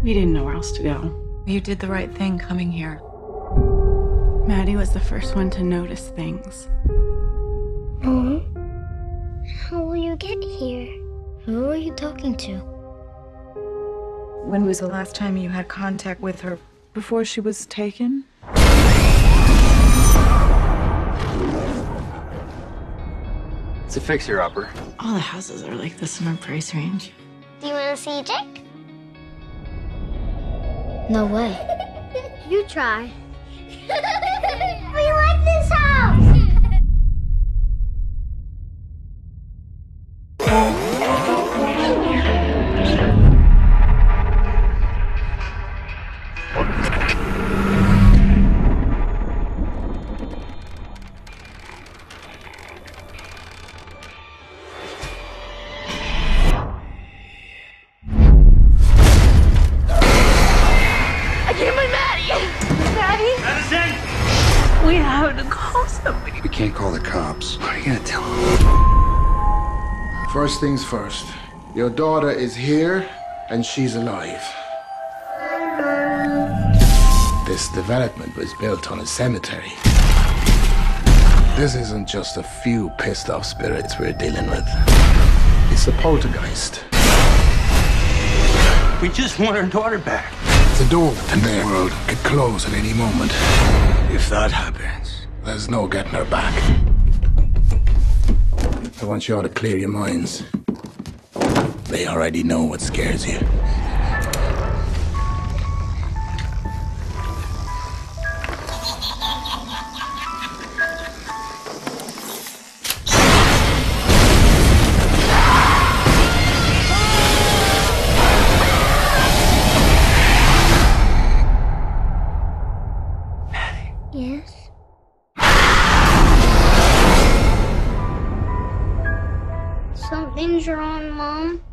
We didn't know where else to go. You did the right thing coming here. Maddie was the first one to notice things. Mom, how will you get here? Who are you talking to? When was the last time you had contact with her? Before she was taken? It's a fixer-upper. All the houses are like this in our price range. Do you want to see Jake? No way. You try. We like this house! We have to call somebody. We can't call the cops. What are you gonna tell them? First things first. Your daughter is here, and she's alive. This development was built on a cemetery. This isn't just a few pissed-off spirits we're dealing with. It's a poltergeist. We just want our daughter back. The door to their world could close at any moment. If that happens, there's no getting her back. I want you all to clear your minds. They already know what scares you. Yes? Something's wrong, Mom.